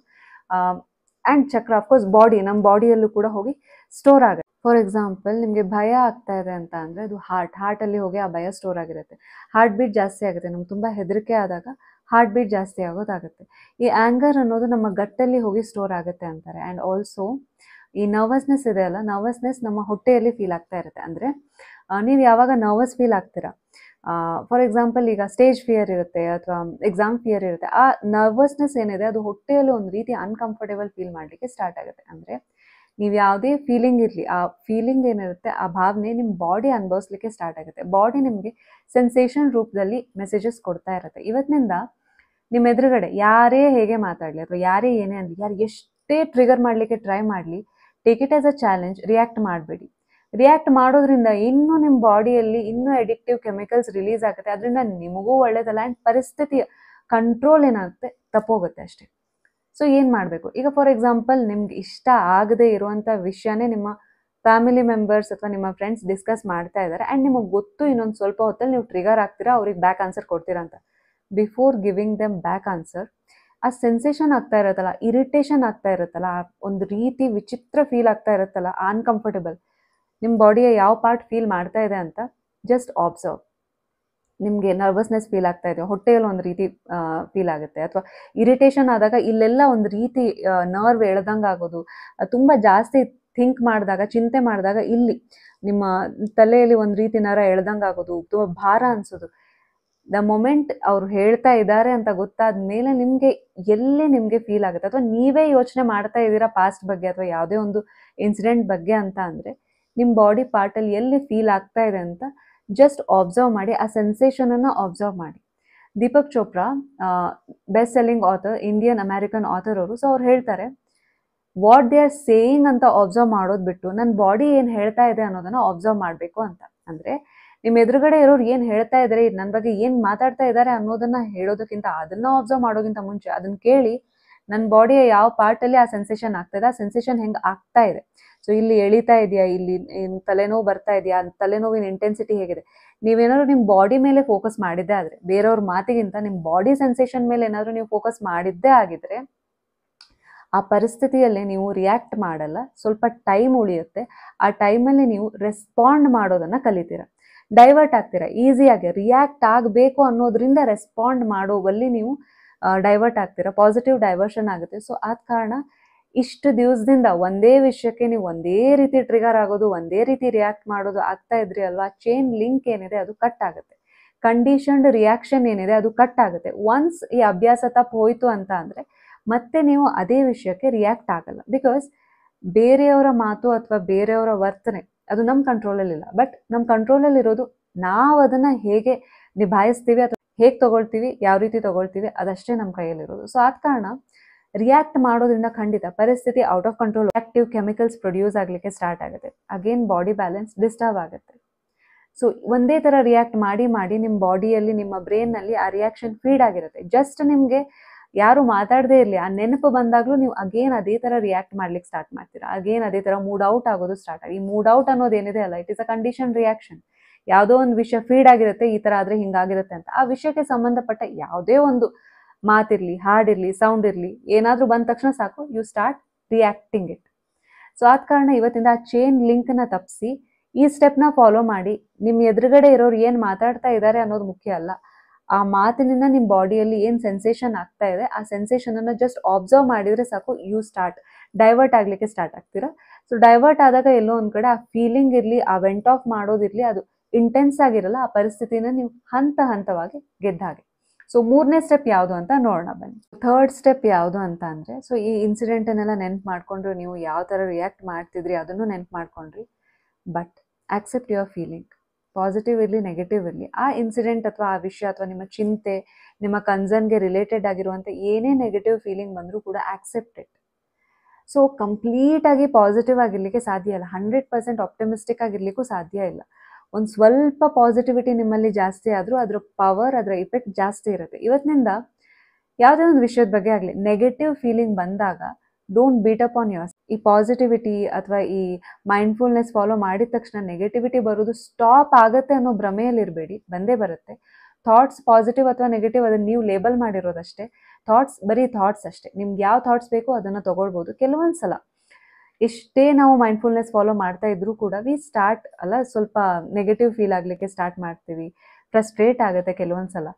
ಆ್ಯಂಡ್ ಚಕ್ರ ಅಫ್ಕೋರ್ಸ್ ಬಾಡಿ, ನಮ್ಮ ಬಾಡಿಯಲ್ಲೂ ಕೂಡ ಹೋಗಿ ಸ್ಟೋರ್ ಆಗುತ್ತೆ. ಫಾರ್ ಎಕ್ಸಾಂಪಲ್ ನಿಮಗೆ ಭಯ ಆಗ್ತಾ ಇದೆ ಅಂತ ಅಂದರೆ ಅದು ಹಾರ್ಟ್ ಹಾರ್ಟಲ್ಲಿ ಹೋಗಿ ಆ ಭಯ ಸ್ಟೋರ್ ಆಗಿರುತ್ತೆ. ಹಾರ್ಟ್ ಬೀಟ್ ಜಾಸ್ತಿ ಆಗುತ್ತೆ, ನಮ್ಗೆ ತುಂಬ ಹೆದರಿಕೆ ಆದಾಗ ಹಾರ್ಟ್ ಬೀಟ್ ಜಾಸ್ತಿ ಆಗೋದಾಗುತ್ತೆ. ಈ ಆ್ಯಂಗರ್ ಅನ್ನೋದು ನಮ್ಮ ಗಟ್ಟಲ್ಲಿ ಹೋಗಿ ಸ್ಟೋರ್ ಆಗುತ್ತೆ ಅಂತಾರೆ. ಆ್ಯಂಡ್ ಆಲ್ಸೋ ಈ ನರ್ವಸ್ನೆಸ್ ಇದೆ ಅಲ್ಲ, ನರ್ವಸ್ನೆಸ್ ನಮ್ಮ ಹೊಟ್ಟೆಯಲ್ಲಿ ಫೀಲ್ ಆಗ್ತಾ ಇರುತ್ತೆ. ಅಂದರೆ ನೀವು ಯಾವಾಗ ನರ್ವಸ್ ಫೀಲ್ ಆಗ್ತೀರಾ, ಫಾರ್ ಎಕ್ಸಾಂಪಲ್ ಈಗ ಸ್ಟೇಜ್ ಫಿಯರ್ ಇರುತ್ತೆ ಅಥವಾ ಎಕ್ಸಾಮ್ ಫಿಯರ್ ಇರುತ್ತೆ, ಆ ನರ್ವಸ್ನೆಸ್ ಏನಿದೆ ಅದು ಹೊಟ್ಟೆಯಲ್ಲಿ ಒಂದು ರೀತಿ ಅನ್ಕಂಫರ್ಟೇಬಲ್ ಫೀಲ್ ಮಾಡಲಿಕ್ಕೆ ಸ್ಟಾರ್ಟ್ ಆಗುತ್ತೆ. ಅಂದರೆ ನೀವು ಯಾವುದೇ ಫೀಲಿಂಗ್ ಇರಲಿ, ಆ ಫೀಲಿಂಗ್ ಏನಿರುತ್ತೆ, ಆ ಭಾವನೆ ನಿಮ್ಮ ಬಾಡಿ ಅನುಭವಿಸ್ಲಿಕ್ಕೆ ಸ್ಟಾರ್ಟ್ ಆಗುತ್ತೆ. ಬಾಡಿ ನಿಮಗೆ ಸೆನ್ಸೇಷನ್ ರೂಪದಲ್ಲಿ ಮೆಸೇಜಸ್ ಕೊಡ್ತಾ ಇರುತ್ತೆ. ಇವತ್ತಿನಿಂದ ನಿಮ್ಮ ಎದುರುಗಡೆ ಯಾರೇ ಹೇಗೆ ಮಾತಾಡಲಿ ಅಥವಾ ಯಾರೇ ಏನೇ ಅನ್ನಲಿ, ಯಾರು ಎಷ್ಟೇ ಟ್ರಿಗರ್ ಮಾಡಲಿಕ್ಕೆ ಟ್ರೈ ಮಾಡಲಿ, take it as a challenge, react ಮಾಡಬೇಡಿ. ರಿಯಾಕ್ಟ್ ಮಾಡೋದ್ರಿಂದ ಇನ್ನೂ ನಿಮ್ಮ ಬಾಡಿಯಲ್ಲಿ ಇನ್ನೂ ಅಡಿಕ್ಟಿವ್ ಕೆಮಿಕಲ್ಸ್ ರಿಲೀಸ್ ಆಗುತ್ತೆ. ಅದರಿಂದ ನಿಮಗೂ ಒಳ್ಳೇದಲ್ಲ, ಆ್ಯಂಡ್ ಪರಿಸ್ಥಿತಿಯ ಕಂಟ್ರೋಲ್ ಏನಾಗುತ್ತೆ ತಪ್ಪೋಗುತ್ತೆ ಅಷ್ಟೇ. ಸೊ ಏನು ಮಾಡಬೇಕು, ಈಗ ಫಾರ್ ಎಕ್ಸಾಂಪಲ್ ನಿಮ್ಗೆ ಇಷ್ಟ ಆಗದೆ ಇರುವಂಥ ವಿಷಯನೇ ನಿಮ್ಮ ಫ್ಯಾಮಿಲಿ ಮೆಂಬರ್ಸ್ ಅಥವಾ ನಿಮ್ಮ ಫ್ರೆಂಡ್ಸ್ ಡಿಸ್ಕಸ್ ಮಾಡ್ತಾ ಇದ್ದಾರೆ ಆ್ಯಂಡ್ ನಿಮಗೆ ಗೊತ್ತು ಇನ್ನೊಂದು ಸ್ವಲ್ಪ ಹೊತ್ತಲ್ಲಿ ನೀವು ಟ್ರಿಗರ್ ಆಗ್ತೀರಾ, ಅವ್ರಿಗೆ ಬ್ಯಾಕ್ ಆನ್ಸರ್ ಕೊಡ್ತೀರಾ ಅಂತ. Before giving them back answer, ಆ ಸೆನ್ಸೇಷನ್ ಆಗ್ತಾ ಇರುತ್ತಲ್ಲ, ಇರಿಟೇಷನ್ ಆಗ್ತಾ ಇರುತ್ತಲ್ಲ, ಒಂದು ರೀತಿ ವಿಚಿತ್ರ ಫೀಲ್ ಆಗ್ತಾ ಇರುತ್ತಲ್ಲ, ಅನ್ಕಂಫರ್ಟೇಬಲ್, ನಿಮ್ಮ ಬಾಡಿಯ ಯಾವ ಪಾರ್ಟ್ ಫೀಲ್ ಮಾಡ್ತಾ ಇದೆ ಅಂತ ಜಸ್ಟ್ ಆಬ್ಸರ್ವ್. ನಿಮಗೆ ನರ್ವಸ್ನೆಸ್ ಫೀಲ್ ಆಗ್ತಾ ಇದೆ, ಹೊಟ್ಟೆಯಲ್ಲಿ ಒಂದು ರೀತಿ ಫೀಲ್ ಆಗುತ್ತೆ, ಅಥವಾ ಇರಿಟೇಷನ್ ಆದಾಗ ಇಲ್ಲೆಲ್ಲ ಒಂದು ರೀತಿ ನರ್ವ್ ಎಳ್ದಂಗೆ ಆಗೋದು, ತುಂಬ ಜಾಸ್ತಿ ಥಿಂಕ್ ಮಾಡಿದಾಗ, ಚಿಂತೆ ಮಾಡಿದಾಗ ಇಲ್ಲಿ ನಿಮ್ಮ ತಲೆಯಲ್ಲಿ ಒಂದು ರೀತಿ ನರ ಎಳ್ದಂಗೆ ಆಗೋದು, ತುಂಬ ಭಾರ ಅನಿಸೋದು. ದ ಮೊಮೆಂಟ್ ಅವ್ರು ಹೇಳ್ತಾ ಇದ್ದಾರೆ ಅಂತ ಗೊತ್ತಾದ ಮೇಲೆ ನಿಮಗೆ ಎಲ್ಲಿ ನಿಮಗೆ ಫೀಲ್ ಆಗುತ್ತೆ, ಅಥವಾ ನೀವೇ ಯೋಚನೆ ಮಾಡ್ತಾ ಇದ್ದೀರಾ ಪಾಸ್ಟ್ ಬಗ್ಗೆ ಅಥವಾ ಯಾವುದೇ ಒಂದು ಇನ್ಸಿಡೆಂಟ್ ಬಗ್ಗೆ ಅಂತ ಅಂದರೆ ನಿಮ್ಮ ಬಾಡಿ ಪಾರ್ಟಲ್ಲಿ ಎಲ್ಲಿ ಫೀಲ್ ಆಗ್ತಾ ಇದೆ ಅಂತ ಜಸ್ಟ್ ಆಬ್ಸರ್ವ್ ಮಾಡಿ, ಆ ಸೆನ್ಸೇಷನನ್ನು ಆಬ್ಸರ್ವ್ ಮಾಡಿ. Deepak Chopra, best selling author, Indian American author ಅವರು. ಸೊ ಅವ್ರು ಹೇಳ್ತಾರೆ, ವಾಟ್ ದೇ ಆರ್ ಸೇಯಿಂಗ್ ಅಂತ ಆಬ್ಸರ್ವ್ ಮಾಡೋದು ಬಿಟ್ಟು ನನ್ನ ಬಾಡಿ ಏನು ಹೇಳ್ತಾ ಇದೆ ಅನ್ನೋದನ್ನು ಆಬ್ಸರ್ವ್ ಮಾಡಬೇಕು ಅಂತ. ಅಂದರೆ ನಿಮ್ಮ ಎದುರುಗಡೆ ಇರೋರು ಏನು ಹೇಳ್ತಾ ಇದ್ದಾರೆ, ನನ್ನ ಬಗ್ಗೆ ಏನು ಮಾತಾಡ್ತಾ ಇದ್ದಾರೆ ಅನ್ನೋದನ್ನು ಹೇಳೋದಕ್ಕಿಂತ, ಅದನ್ನು ಆಬ್ಸರ್ವ್ ಮಾಡೋದಕ್ಕಿಂತ ಮುಂಚೆ ಅದನ್ನು ಕೇಳಿ ನನ್ನ ಬಾಡಿಯ ಯಾವ ಪಾರ್ಟಲ್ಲಿ ಆ ಸೆನ್ಸೇಷನ್ ಆಗ್ತಾ ಇದೆ, ಆ ಸೆನ್ಸೇಷನ್ ಹೆಂಗೆ ಆಗ್ತಾ ಇದೆ. ಸೊ ಇಲ್ಲಿ ಎಳಿತಾ ಇದೆಯಾ, ಇಲ್ಲಿ ತಲೆನೋವು ಬರ್ತಾ ಇದೆಯಾ, ತಲೆನೋವಿನ ಇಂಟೆನ್ಸಿಟಿ ಹೇಗಿದೆ. ನೀವೇನಾದ್ರು ನಿಮ್ಮ ಬಾಡಿ ಮೇಲೆ ಫೋಕಸ್ ಮಾಡಿದ್ದೇ ಆದರೆ, ಬೇರೆಯವ್ರ ಮಾತಿಗಿಂತ ನಿಮ್ಮ ಬಾಡಿ ಸೆನ್ಸೇಷನ್ ಮೇಲೆ ಏನಾದರೂ ನೀವು ಫೋಕಸ್ ಮಾಡಿದ್ದೇ ಆಗಿದ್ರೆ, ಆ ಪರಿಸ್ಥಿತಿಯಲ್ಲಿ ನೀವು ರಿಯಾಕ್ಟ್ ಮಾಡಲ್ಲ, ಸ್ವಲ್ಪ ಟೈಮ್ ಉಳಿಯುತ್ತೆ. ಆ ಟೈಮಲ್ಲಿ ನೀವು ರೆಸ್ಪಾಂಡ್ ಮಾಡೋದನ್ನು ಕಲಿತೀರ, ಡೈವರ್ಟ್ ಆಗ್ತೀರಾ ಈಸಿಯಾಗಿ. ರಿಯಾಕ್ಟ್ ಆಗಬೇಕು ಅನ್ನೋದ್ರಿಂದ ರೆಸ್ಪಾಂಡ್ ಮಾಡೋವಲ್ಲಿ ನೀವು ಡೈವರ್ಟ್ ಆಗ್ತೀರಾ, ಪಾಸಿಟಿವ್ ಡೈವರ್ಷನ್ ಆಗುತ್ತೆ. ಸೊ ಆದ ಕಾರಣ ಇಷ್ಟು ದಿವಸದಿಂದ ಒಂದೇ ವಿಷಯಕ್ಕೆ ನೀವು ಒಂದೇ ರೀತಿ ಟ್ರಿಗರ್ ಆಗೋದು, ಒಂದೇ ರೀತಿ ರಿಯಾಕ್ಟ್ ಮಾಡೋದು ಆಗ್ತಾ ಇದ್ರಿ ಅಲ್ವಾ, ಚೈನ್ ಲಿಂಕ್ ಏನಿದೆ ಅದು ಕಟ್ ಆಗುತ್ತೆ, ಕಂಡೀಷನ್ಡ್ ರಿಯಾಕ್ಷನ್ ಏನಿದೆ ಅದು ಕಟ್ ಆಗುತ್ತೆ. ಒನ್ಸ್ ಈ ಅಭ್ಯಾಸ ತಪ್ಪು ಹೋಯ್ತು ಅಂತ ಅಂದರೆ ಮತ್ತೆ ನೀವು ಅದೇ ವಿಷಯಕ್ಕೆ ರಿಯಾಕ್ಟ್ ಆಗಲ್ಲ. ಬಿಕಾಸ್ ಬೇರೆಯವರ ಮಾತು ಅಥವಾ ಬೇರೆಯವರ ವರ್ತನೆ ಅದು ನಮ್ಮ ಕಂಟ್ರೋಲಲ್ಲಿಲ್ಲ. ಬಟ್ ನಮ್ಮ ಕಂಟ್ರೋಲಲ್ಲಿರೋದು ನಾವು ಅದನ್ನು ಹೇಗೆ ನಿಭಾಯಿಸ್ತೀವಿ ಅಥವಾ ಹೇಗೆ ತೊಗೊಳ್ತೀವಿ, ಯಾವ ರೀತಿ ತೊಗೊಳ್ತೀವಿ, ಅದಷ್ಟೇ ನಮ್ಮ ಕೈಯಲ್ಲಿರೋದು. ಸೊ ಆದ ಕಾರಣ ರಿಯಾಕ್ಟ್ ಮಾಡೋದ್ರಿಂದ ಖಂಡಿತ ಪರಿಸ್ಥಿತಿ out of control, active chemicals produce ಆಗಲಿಕ್ಕೆ ಸ್ಟಾರ್ಟ್ ಆಗುತ್ತೆ. ಅಗೇನ್ ಬಾಡಿ ಬ್ಯಾಲೆನ್ಸ್ ಡಿಸ್ಟರ್ಬ್ ಆಗುತ್ತೆ. ಸೊ ಒಂದೇ ಥರ ರಿಯಾಕ್ಟ್ ಮಾಡಿ ಮಾಡಿ ನಿಮ್ಮ ಬಾಡಿಯಲ್ಲಿ, ನಿಮ್ಮ ಬ್ರೈನ್ನಲ್ಲಿ ಆ ರಿಯಾಕ್ಷನ್ ಫೀಡ್ ಆಗಿರುತ್ತೆ. ಜಸ್ಟ್ ನಿಮಗೆ ಯಾರು ಮಾತಾಡದೇ ಇರಲಿ, ಆ ನೆನಪು ಬಂದಾಗಲೂ ನೀವು ಅಗೇನ್ ಅದೇ ಥರ ರಿಯಾಕ್ಟ್ ಮಾಡ್ಲಿಕ್ಕೆ ಸ್ಟಾರ್ಟ್ ಮಾಡ್ತೀರಾ, ಅಗೇನ್ ಅದೇ ಥರ ಮೂಡ್ ಔಟ್ ಆಗೋದು ಸ್ಟಾರ್ಟ್ ಆಗಿ. ಈ ಮೂಡ್ ಔಟ್ ಅನ್ನೋದೇನಿದೆ ಅಲ್ಲ, it is a condition reaction. ಯಾವುದೋ ಒಂದು ವಿಷಯ ಫೀಡ್ ಆಗಿರುತ್ತೆ, ಈ ಥರ ಆದರೆ ಹಿಂಗಾಗಿರುತ್ತೆ ಅಂತ. ಆ ವಿಷಯಕ್ಕೆ ಸಂಬಂಧಪಟ್ಟ ಯಾವುದೇ ಒಂದು ಮಾತಿರಲಿ, ಹಾಡಿರಲಿ, ಸೌಂಡ್ ಇರಲಿ, ಏನಾದರೂ ಬಂದ ತಕ್ಷಣ ಸಾಕು, you start reacting it. So ಆದ ಕಾರಣ ಇವತ್ತಿಂದ ಆ ಚೈನ್ ಲಿಂಕ್ನ ತಪ್ಪಿಸಿ ಈ ಸ್ಟೆಪ್ನ ಫಾಲೋ ಮಾಡಿ. ನಿಮ್ಮ ಎದುರುಗಡೆ ಇರೋರು ಏನು ಮಾತಾಡ್ತಾ ಇದ್ದಾರೆ ಅನ್ನೋದು ಮುಖ್ಯ ಅಲ್ಲ, ಆ ಮಾತಿನಿಂದ ನಿಮ್ಮ ಬಾಡಿಯಲ್ಲಿ ಏನು ಸೆನ್ಸೇಷನ್ ಆಗ್ತಾ ಇದೆ ಆ ಸೆನ್ಸೇಷನನ್ನು ಜಸ್ಟ್ ಆಬ್ಸರ್ವ್ ಮಾಡಿದರೆ ಸಾಕು, ಯು ಸ್ಟಾರ್ಟ್ ಡೈವರ್ಟ್ ಆಗಲಿಕ್ಕೆ ಸ್ಟಾರ್ಟ್ ಆಗ್ತೀರಾ. ಸೊ ಡೈವರ್ಟ್ ಆದಾಗ ಎಲ್ಲೋ ಒಂದು ಕಡೆ ಆ ಫೀಲಿಂಗ್ ಇರಲಿ, ಆ ವೆಂಟ್ ಆಫ್ ಮಾಡೋದಿರಲಿ, ಅದು ಇಂಟೆನ್ಸ್ ಆಗಿರಲ್ಲ. ಆ ಪರಿಸ್ಥಿತಿನ ನೀವು ಹಂತ ಹಂತವಾಗಿ ಗೆದ್ದ ಹಾಗೆ. ಸೊ ಮೂರನೇ ಸ್ಟೆಪ್ ಯಾವುದು ಅಂತ ನೋಡೋಣ ಬನ್ನಿ. ಥರ್ಡ್ ಸ್ಟೆಪ್ ಯಾವುದು ಅಂತ ಅಂದರೆ, ಸೊ ಈ ಇನ್ಸಿಡೆಂಟನ್ನೆಲ್ಲ ನೆನ್ಪು ಮಾಡಿಕೊಂಡ್ರೆ ನೀವು ಯಾವ ಥರ ರಿಯಾಕ್ಟ್ ಮಾಡ್ತಿದ್ರಿ ಅದನ್ನು ನೆನ್ಪು ಮಾಡ್ಕೊಂಡ್ರಿ. But accept your feeling, positive ಇರಲಿ ನೆಗೆಟಿವ್ ಇರಲಿ, ಆ ಇನ್ಸಿಡೆಂಟ್ ಅಥವಾ ಆ ವಿಷಯ ಅಥವಾ ನಿಮ್ಮ ಚಿಂತೆ, ನಿಮ್ಮ ಕನ್ಸರ್ನ್ಗೆ ರಿಲೇಟೆಡ್ ಆಗಿರುವಂಥ ಏನೇ ನೆಗೆಟಿವ್ ಫೀಲಿಂಗ್ ಬಂದರೂ ಕೂಡ ಆಕ್ಸೆಪ್ಟ್ ಇಟ್. ಸೊ ಕಂಪ್ಲೀಟಾಗಿ ಪಾಸಿಟಿವ್ ಆಗಿರಲಿಕ್ಕೆ ಸಾಧ್ಯ ಇಲ್ಲ, ಹಂಡ್ರೆಡ್ ಪರ್ಸೆಂಟ್ ಆಪ್ಟಿಮಿಸ್ಟಿಕ್ ಆಗಿರಲಿಕ್ಕೂ ಸಾಧ್ಯ ಇಲ್ಲ. ಒಂದು ಸ್ವಲ್ಪ ಪಾಸಿಟಿವಿಟಿ ನಿಮ್ಮಲ್ಲಿ ಜಾಸ್ತಿ ಆದರೂ ಅದರ ಪವರ್, ಅದರ ಇಫೆಕ್ಟ್ ಜಾಸ್ತಿ ಇರುತ್ತೆ. ಇವತ್ತಿನಿಂದ ಯಾವುದೇ ಒಂದು ವಿಷಯದ ಬಗ್ಗೆ ಆಗಲಿ ನೆಗೆಟಿವ್ ಫೀಲಿಂಗ್ ಬಂದಾಗ don't beat up on your. ಈ ಪಾಸಿಟಿವಿಟಿ ಅಥವಾ ಈ ಮೈಂಡ್ಫುಲ್ನೆಸ್ ಫಾಲೋ ಮಾಡಿದ ತಕ್ಷಣ ನೆಗೆಟಿವಿಟಿ ಬರೋದು ಸ್ಟಾಪ್ ಆಗುತ್ತೆ ಅನ್ನೋ ಭ್ರಮೆಯಲ್ಲಿ ಇರಬೇಡಿ, ಬಂದೇ ಬರುತ್ತೆ. ಥಾಟ್ಸ್ ಪಾಸಿಟಿವ್ ಅಥವಾ ನೆಗೆಟಿವ್ ಅದನ್ನು ನೀವು ಲೇಬಲ್ ಮಾಡಿರೋದಷ್ಟೇ. ಥಾಟ್ಸ್ ಬರೀ ಥಾಟ್ಸ್ ಅಷ್ಟೇ. ನಿಮ್ಗೆ ಯಾವ ಥಾಟ್ಸ್ ಬೇಕೋ ಅದನ್ನು ತೊಗೊಳ್ಬೋದು. ಕೆಲವೊಂದು ಸಲ ಎಷ್ಟೇ ನಾವು ಮೈಂಡ್ಫುಲ್ನೆಸ್ ಫಾಲೋ ಮಾಡ್ತಾ ಇದ್ರೂ ಕೂಡ ವಿ ಸ್ಟಾರ್ಟ್ ಅಲ್ಲ ಸ್ವಲ್ಪ ನೆಗೆಟಿವ್ ಫೀಲ್ ಆಗಲಿಕ್ಕೆ ಸ್ಟಾರ್ಟ್ ಮಾಡ್ತೀವಿ, ಫ್ರಸ್ಟ್ರೇಟ್ ಆಗುತ್ತೆ ಕೆಲವೊಂದು ಸಲ.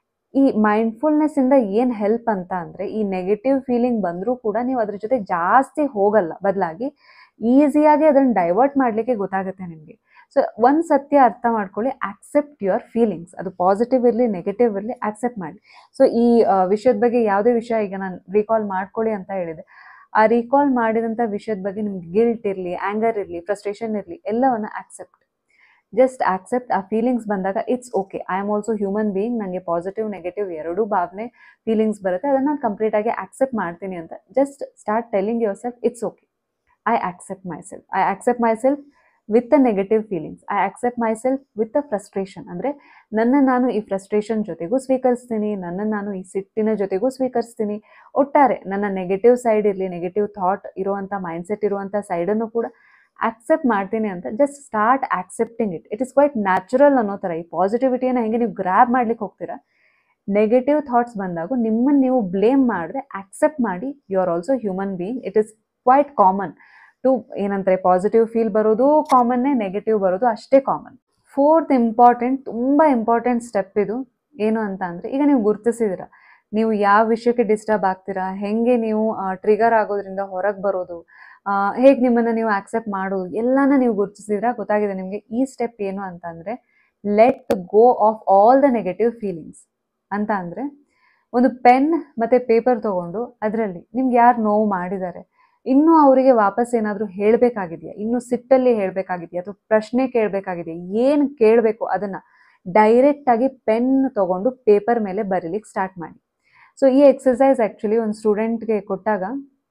ಈ ಮೈಂಡ್ಫುಲ್ನೆಸ್ಸಿಂದ ಏನು ಹೆಲ್ಪ್ ಅಂತ ಅಂದರೆ, ಈ ನೆಗೆಟಿವ್ ಫೀಲಿಂಗ್ ಬಂದರೂ ಕೂಡ ನೀವು ಅದ್ರ ಜೊತೆ ಜಾಸ್ತಿ ಹೋಗಲ್ಲ, ಬದಲಾಗಿ ಈಸಿಯಾಗಿ ಅದನ್ನು ಡೈವರ್ಟ್ ಮಾಡಲಿಕ್ಕೆ ಗೊತ್ತಾಗುತ್ತೆ ನಿಮಗೆ. ಸೊ ಒಂದು ಸತ್ಯ ಅರ್ಥ ಮಾಡ್ಕೊಳ್ಳಿ, ಆಕ್ಸೆಪ್ಟ್ ಯುವರ್ ಫೀಲಿಂಗ್ಸ್. ಅದು ಪಾಸಿಟಿವ್ ಇರಲಿ ನೆಗೆಟಿವ್ ಇರಲಿ ಆಕ್ಸೆಪ್ಟ್ ಮಾಡಿ. ಸೊ ಈ ವಿಷಯದ ಬಗ್ಗೆ ಯಾವುದೇ ವಿಷಯ ಈಗ ನಾನು ರೀಕಾಲ್ ಮಾಡ್ಕೊಳ್ಳಿ ಅಂತ ಹೇಳಿದೆ, ಆ ರೀಕಾಲ್ ಮಾಡಿದಂಥ ವಿಷಯದ ಬಗ್ಗೆ ನಿಮ್ಗೆ ಗಿಲ್ಟ್ ಇರಲಿ, ಆ್ಯಂಗರ್ ಇರಲಿ, ಫ್ರಸ್ಟ್ರೇಷನ್ ಇರಲಿ, ಎಲ್ಲವನ್ನು ಆಕ್ಸೆಪ್ಟ್. Just accept. ಆ ಫೀಲಿಂಗ್ಸ್ ಬಂದಾಗ it's okay, I am also human being, ನನಗೆ ಪಾಸಿಟಿವ್ ನೆಗೆಟಿವ್ ಎರಡೂ ಭಾವನೆ ಫೀಲಿಂಗ್ಸ್ ಬರುತ್ತೆ, ಅದನ್ನು ನಾನು ಕಂಪ್ಲೀಟಾಗಿ ಆಕ್ಸೆಪ್ಟ್ ಮಾಡ್ತೀನಿ ಅಂತ just start telling yourself it's okay, I accept myself, I accept myself with the negative feelings. I accept myself with the frustration. ಅಂದರೆ ನನ್ನ ನಾನು ಈ ಫ್ರಸ್ಟ್ರೇಷನ್ ಜೊತೆಗೂ ಸ್ವೀಕರಿಸ್ತೀನಿ, ನನ್ನ ನಾನು ಈ ಸಿಟ್ಟಿನ ಜೊತೆಗೂ ಸ್ವೀಕರಿಸ್ತೀನಿ. ಒಟ್ಟಾರೆ ನನ್ನ ನೆಗೆಟಿವ್ ಸೈಡ್ ಇರಲಿ, ನೆಗೆಟಿವ್ ಥಾಟ್ ಇರುವಂಥ ಮೈಂಡ್ಸೆಟ್ ಇರುವಂಥ ಸೈಡನ್ನು ಕೂಡ ಆಕ್ಸೆಪ್ಟ್ ಮಾಡ್ತೀನಿ ಅಂತ just start accepting it. It is quite natural ಅನ್ನೋ ಥರ. ಈ ಪಾಸಿಟಿವಿಟಿಯನ್ನು ಹೆಂಗೆ ನೀವು ಗ್ರ್ಯಾಬ್ ಮಾಡ್ಲಿಕ್ಕೆ ಹೋಗ್ತೀರಾ, ನೆಗೆಟಿವ್ ಥಾಟ್ಸ್ ಬಂದಾಗ ನಿಮ್ಮನ್ನು ನೀವು ಬ್ಲೇಮ್ ಮಾಡಿದ್ರೆ ಆಕ್ಸೆಪ್ಟ್ ಮಾಡಿ, you are also human being. It is quite common to ಏನಂತಾರೆ, ಪಾಸಿಟಿವ್ ಫೀಲ್ ಬರೋದು ಕಾಮನ್ನೇ, ನೆಗೆಟಿವ್ ಬರೋದು ಅಷ್ಟೇ ಕಾಮನ್. ಫೋರ್ತ್ ಇಂಪಾರ್ಟೆಂಟ್, ತುಂಬ ಇಂಪಾರ್ಟೆಂಟ್ ಸ್ಟೆಪ್ ಇದು. ಏನು ಅಂತ ಅಂದರೆ, ಈಗ ನೀವು ಗುರುತಿಸಿದಿರ ನೀವು ಯಾವ ವಿಷಯಕ್ಕೆ ಡಿಸ್ಟರ್ಬ್ ಆಗ್ತೀರಾ, ಹೇಗೆ ನೀವು ಟ್ರಿಗರ್ ಆಗೋದ್ರಿಂದ ಹೊರಗೆ ಬರೋದು, ಹೇಗೆ ನಿಮ್ಮನ್ನು ನೀವು ಆಕ್ಸೆಪ್ಟ್ ಮಾಡೋದು, ಎಲ್ಲನ ನೀವು ಗುರುತಿಸಿದಿರ, ಗೊತ್ತಾಗಿದೆ ನಿಮಗೆ. ಈ ಸ್ಟೆಪ್ ಏನು ಅಂತ ಅಂದರೆ, let go of all the negative feelings. ಅಂತ ಅಂದರೆ, ಒಂದು ಪೆನ್ ಮತ್ತು ಪೇಪರ್ ತೊಗೊಂಡು ಅದರಲ್ಲಿ ನಿಮ್ಗೆ ಯಾರು ನೋವು ಮಾಡಿದ್ದಾರೆ, ಇನ್ನೂ ಅವರಿಗೆ ವಾಪಸ್ ಏನಾದರೂ ಹೇಳಬೇಕಾಗಿದೆಯಾ, ಇನ್ನೂ ಸಿಟ್ಟಲ್ಲಿ ಹೇಳಬೇಕಾಗಿದೆಯಾ, ಅಥವಾ ಪ್ರಶ್ನೆ ಕೇಳಬೇಕಾಗಿದೆಯಾ, ಏನು ಕೇಳಬೇಕು ಅದನ್ನು ಡೈರೆಕ್ಟಾಗಿ ಪೆನ್ ತೊಗೊಂಡು ಪೇಪರ್ ಮೇಲೆ ಬರೀಲಿಕ್ಕೆ ಸ್ಟಾರ್ಟ್ ಮಾಡಿ. ಸೊ ಈ ಎಕ್ಸಸೈಸ್ ಆ್ಯಕ್ಚುಲಿ ಒಂದು ಸ್ಟೂಡೆಂಟ್ಗೆ ಕೊಟ್ಟಾಗ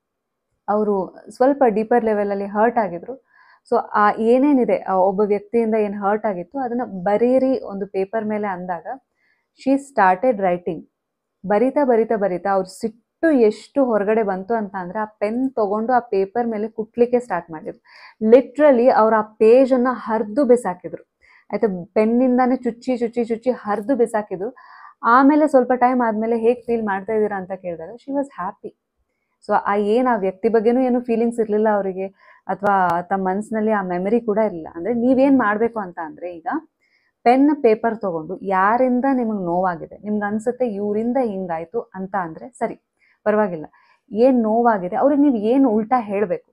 ಅವರು ಸ್ವಲ್ಪ ಡೀಪರ್ ಲೆವೆಲಲ್ಲಿ ಹರ್ಟ್ ಆಗಿದ್ರು. ಸೊ ಆ ಏನೇನಿದೆ, ಒಬ್ಬ ವ್ಯಕ್ತಿಯಿಂದ ಏನು ಹರ್ಟ್ ಆಗಿತ್ತು ಅದನ್ನು ಬರೀರಿ ಒಂದು ಪೇಪರ್ ಮೇಲೆ ಅಂದಾಗ ಶಿ ಸ್ಟಾರ್ಟೆಡ್ ರೈಟಿಂಗ್. ಬರಿತಾ ಬರಿತಾ ಬರಿತಾ ಅವ್ರ ಸಿಟ್ಟು ಎಷ್ಟು ಹೊರಗಡೆ ಬಂತು ಅಂತ ಅಂದರೆ, ಆ ಪೆನ್ ತೊಗೊಂಡು ಆ ಪೇಪರ್ ಮೇಲೆ ಕುಟ್ಲಿಕ್ಕೆ ಸ್ಟಾರ್ಟ್ ಮಾಡಿದ್ರು. ಲಿಟ್ರಲಿ ಅವ್ರು ಆ ಪೇಜನ್ನು ಹರಿದು ಬಿಸಾಕಿದ್ರು. ಆಯಿತಾ, ಪೆನ್ನಿಂದಾನೇ ಚುಚ್ಚಿ ಚುಚ್ಚಿ ಚುಚ್ಚಿ ಹರಿದು ಬಿಸಾಕಿದ್ರು. ಆಮೇಲೆ ಸ್ವಲ್ಪ ಟೈಮ್ ಆದಮೇಲೆ ಹೇಗೆ ಫೀಲ್ ಮಾಡ್ತಾ ಇದ್ದೀರಾ ಅಂತ ಕೇಳಿದಾಗ ಶಿ ವಾಸ್ ಹ್ಯಾಪಿ. ಸೊ ಆ ಏನು ಆ ವ್ಯಕ್ತಿ ಬಗ್ಗೆನೂ ಏನು ಫೀಲಿಂಗ್ಸ್ ಇರಲಿಲ್ಲ ಅವರಿಗೆ, ಅಥವಾ ತಮ್ಮ ಮನಸ್ಸಿನಲ್ಲಿ ಆ ಮೆಮರಿ ಕೂಡ ಇರಲಿಲ್ಲ. ಅಂದರೆ ನೀವೇನು ಮಾಡಬೇಕು ಅಂತ ಅಂದರೆ, ಈಗ ಪೆನ್ ಪೇಪರ್ ತೊಗೊಂಡು ಯಾರಿಂದ ನಿಮಗೆ ನೋವಾಗಿದೆ, ನಿಮ್ಗೆ ಅನಿಸುತ್ತೆ ಇವರಿಂದ ಹಿಂಗಾಯಿತು ಅಂತ ಅಂದರೆ ಸರಿ, ಪರವಾಗಿಲ್ಲ. ಏನು ನೋವಾಗಿದೆ ಅವ್ರಿಗೆ ನೀವು ಏನು ಉಲ್ಟಾ ಹೇಳಬೇಕು,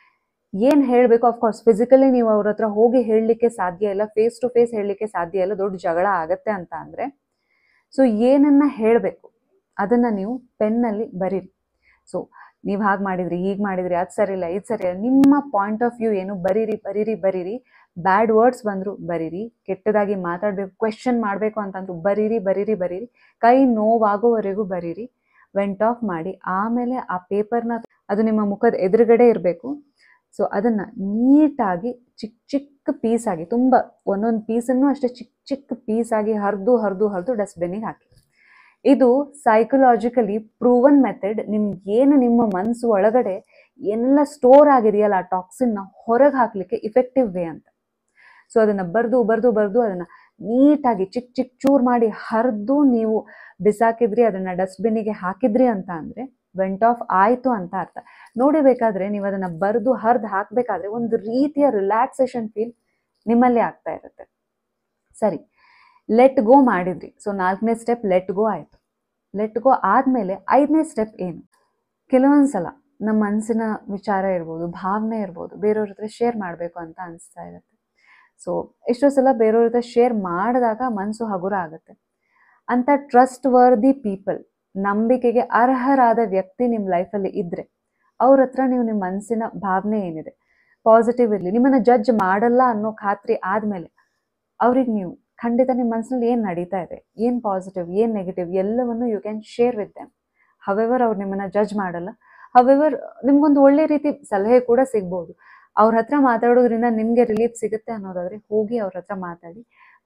ಏನು ಹೇಳಬೇಕು. ಅಫ್ಕೋರ್ಸ್ ಫಿಸಿಕಲಿ ನೀವು ಅವ್ರ ಹತ್ರ ಹೋಗಿ ಹೇಳಲಿಕ್ಕೆ ಸಾಧ್ಯ ಇಲ್ಲ, ಫೇಸ್ ಟು ಫೇಸ್ ಹೇಳಲಿಕ್ಕೆ ಸಾಧ್ಯ ಇಲ್ಲ, ದೊಡ್ಡ ಜಗಳ ಆಗತ್ತೆ ಅಂತ ಅಂದರೆ, ಸೊ ಏನನ್ನ ಹೇಳಬೇಕು ಅದನ್ನು ನೀವು ಪೆನ್ನಲ್ಲಿ ಬರೀರಿ. ಸೊ ನೀವು ಹಾಗೆ ಮಾಡಿದ್ರಿ, ಹೀಗೆ ಮಾಡಿದ್ರಿ, ಅದು ಸರಿ ಇಲ್ಲ, ಇದು ಸರಿ ಇಲ್ಲ, ನಿಮ್ಮ ಪಾಯಿಂಟ್ ಆಫ್ ವ್ಯೂ ಏನು ಬರೀರಿ ಬರೀರಿ ಬರೀರಿ. ಬ್ಯಾಡ್ ವರ್ಡ್ಸ್ ಬಂದರು ಬರೀರಿ, ಕೆಟ್ಟದಾಗಿ ಮಾತಾಡಬೇಕು, ಕ್ವೆಶನ್ ಮಾಡಬೇಕು ಅಂತಂದ್ರು ಬರೀರಿ ಬರೀರಿ ಬರೀರಿ, ಕೈ ನೋವಾಗೋವರೆಗೂ ಬರೀರಿ. ವೆಂಟ್ ಆಫ್ ಮಾಡಿ ಆಮೇಲೆ ಆ ಪೇಪರ್ನ ಅದು ನಿಮ್ಮ ಮುಖದ ಎದುರುಗಡೆ ಇರಬೇಕು. ಸೊ ಅದನ್ನು ನೀಟಾಗಿ ಚಿಕ್ಕ ಚಿಕ್ಕ ಪೀಸಾಗಿ, ತುಂಬ ಒಂದೊಂದು ಪೀಸನ್ನು ಅಷ್ಟೇ ಚಿಕ್ಕ ಚಿಕ್ಕ ಪೀಸಾಗಿ ಹರಿದು ಹರಿದು ಹರಿದು ಡಸ್ಟ್ಬಿನ್ನಿಗೆ ಹಾಕಿ. ಇದು ಸೈಕಲಾಜಿಕಲಿ ಪ್ರೂವನ್ ಮೆಥಡ್. ನಿಮ್ಗೇನು ನಿಮ್ಮ ಮನಸ್ಸು ಒಳಗಡೆ ಏನೆಲ್ಲ ಸ್ಟೋರ್ ಆಗಿದೆಯಲ್ಲ ಆ ಟಾಕ್ಸಿನ್ನ ಹೊರಗೆ ಹಾಕಲಿಕ್ಕೆ ಇಫೆಕ್ಟಿವ್ ವೇ ಅಂತ. ಸೊ ಅದನ್ನು ಬರೆದು ಬರೆದು ಬರೆದು ಅದನ್ನು ನೀಟಾಗಿ ಚಿಕ್ಕ ಚಿಕ್ಕ ಚೂರು ಮಾಡಿ ಹರಿದು ನೀವು ಬಿಸಾಕಿದ್ರಿ, ಅದನ್ನು ಡಸ್ಟ್ಬಿನ್ನಿಗೆ ಹಾಕಿದ್ರಿ ಅಂತ ಅಂದರೆ ವೆಂಟ್ ಆಫ್ ಆಯಿತು ಅಂತ ಅರ್ಥ. ನೋಡಿಬೇಕಾದ್ರೆ ನೀವು ಅದನ್ನು ಬರೆದು ಹರಿದು ಹಾಕಬೇಕಾದ್ರೆ ಒಂದು ರೀತಿಯ ರಿಲ್ಯಾಕ್ಸೇಷನ್ ಫೀಲ್ ನಿಮ್ಮಲ್ಲಿ ಆಗ್ತಾ ಇರುತ್ತೆ. ಸರಿ, ಲೆಟ್ ಗೋ ಮಾಡಿದ್ರಿ. ಸೊ ನಾಲ್ಕನೇ ಸ್ಟೆಪ್ ಲೆಟ್ ಗೋ ಆಯಿತು. ಲೆಟ್ ಗೋ ಆದಮೇಲೆ ಐದನೇ ಸ್ಟೆಪ್ ಏನು? ಕೆಲವೊಂದು ಸಲ ನಮ್ಮ ಮನಸ್ಸಿನ ವಿಚಾರ ಇರ್ಬೋದು, ಭಾವನೆ ಇರ್ಬೋದು, ಬೇರೆಯವ್ರ ಹತ್ರ ಶೇರ್ ಮಾಡಬೇಕು ಅಂತ ಅನಿಸ್ತಾ ಇರುತ್ತೆ. ಸೊ ಎಷ್ಟೋ ಸಲ ಬೇರೆಯವ್ರ ಹತ್ರ ಶೇರ್ ಮಾಡಿದಾಗ ಮನಸ್ಸು ಹಗುರ ಆಗುತ್ತೆ. ಅಂಥ ಟ್ರಸ್ಟ್ ವರ್ದಿ ಪೀಪಲ್, ನಂಬಿಕೆಗೆ ಅರ್ಹರಾದ ವ್ಯಕ್ತಿ ನಿಮ್ಮ ಲೈಫಲ್ಲಿ ಇದ್ದರೆ ಅವ್ರ ಹತ್ರ ನೀವು ನಿಮ್ಮ ಮನಸ್ಸಿನ ಭಾವನೆ ಏನಿದೆ ಪಾಸಿಟಿವ್ ಇರಲಿ, ನಿಮ್ಮನ್ನು ಜಡ್ಜ್ ಮಾಡಲ್ಲ ಅನ್ನೋ ಖಾತ್ರಿ ಆದಮೇಲೆ ಅವ್ರಿಗೆ ನೀವು ಖಂಡಿತ ನಿಮ್ಮ ಮನಸ್ಸಿನಲ್ಲಿ ಏನು ನಡೀತಾ ಇದೆ, ಏನು ಪಾಸಿಟಿವ್, ಏನು ನೆಗೆಟಿವ್, ಎಲ್ಲವನ್ನು you can share with them. However ಅವ್ರು ನಿಮ್ಮನ್ನು ಜಡ್ಜ್ ಮಾಡಲ್ಲ. ಹವೆವರ್ ನಿಮ್ಗೊಂದು ಒಳ್ಳೆ ರೀತಿ ಸಲಹೆ ಕೂಡ ಸಿಗ್ಬೋದು. ಅವ್ರ ಹತ್ರ ಮಾತಾಡೋದ್ರಿಂದ ನಿಮಗೆ ರಿಲೀಫ್ ಸಿಗುತ್ತೆ ಅನ್ನೋದಾದರೆ ಹೋಗಿ ಅವ್ರ ಹತ್ರ ಮಾತಾಡಿ